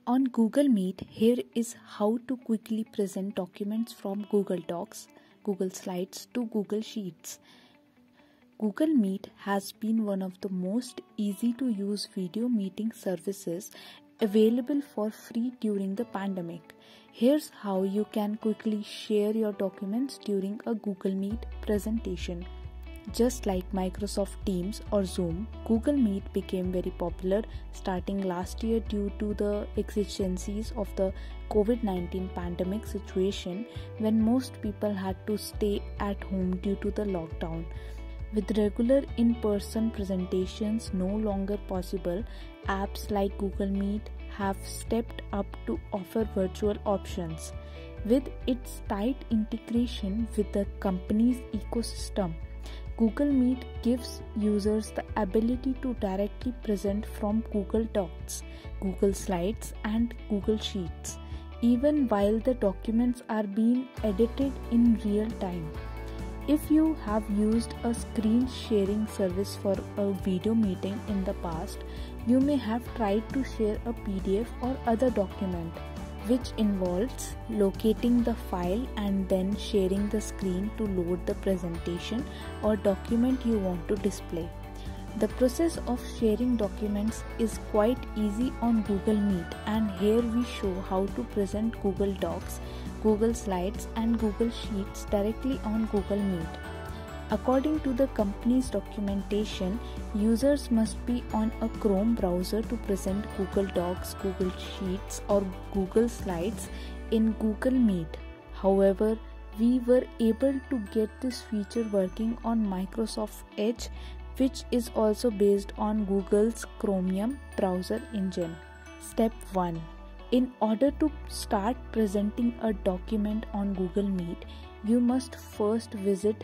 On Google Meet, here is how to quickly present documents from Google Docs, Google Slides to Google Sheets. Google Meet has been one of the most easy to use video meeting services available for free during the pandemic. Here's how you can quickly share your documents during a Google Meet presentation. Just like Microsoft Teams or Zoom, Google Meet became very popular starting last year due to the exigencies of the COVID-19 pandemic situation when most people had to stay at home due to the lockdown. With regular in-person presentations no longer possible, apps like Google Meet have stepped up to offer virtual options. With its tight integration with the company's ecosystem, Google Meet gives users the ability to directly present from Google Docs, Google Slides, and Google Sheets, even while the documents are being edited in real time. If you have used a screen sharing service for a video meeting in the past, you may have tried to share a PDF or other document, which involves locating the file and then sharing the screen to load the presentation or document you want to display. The process of sharing documents is quite easy on Google Meet, and here we show how to present Google Docs, Google Slides, and Google Sheets directly on Google Meet. According to the company's documentation, users must be on a Chrome browser to present Google Docs, Google Sheets, or Google Slides in Google Meet. However, we were able to get this feature working on Microsoft Edge, which is also based on Google's Chromium browser engine. Step 1. In order to start presenting a document on Google Meet, you must first visit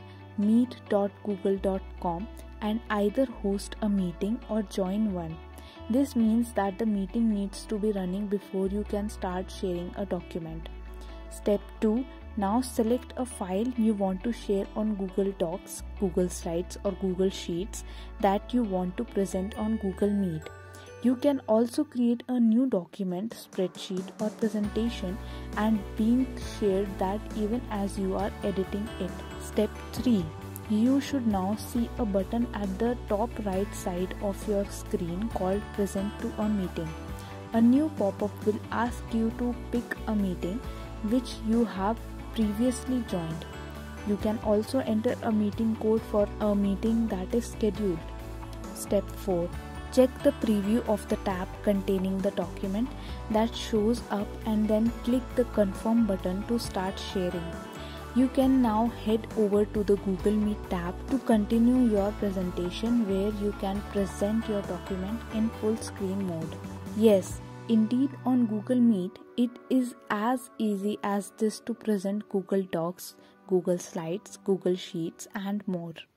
meet.google.com and either host a meeting or join one. This means that the meeting needs to be running before you can start sharing a document. Step 2. Now select a file you want to share on Google Docs, Google Slides, or Google Sheets that you want to present on Google Meet. You can also create a new document, spreadsheet, or presentation and being shared that even as you are editing it. Step 3. You should now see a button at the top right side of your screen called Present to a Meeting. A new pop-up will ask you to pick a meeting which you have previously joined. You can also enter a meeting code for a meeting that is scheduled. Step 4. Check the preview of the tab containing the document that shows up and then click the confirm button to start sharing. You can now head over to the Google Meet tab to continue your presentation where you can present your document in full screen mode. Yes, indeed, on Google Meet, it is as easy as this to present Google Docs, Google Slides, Google Sheets, and more.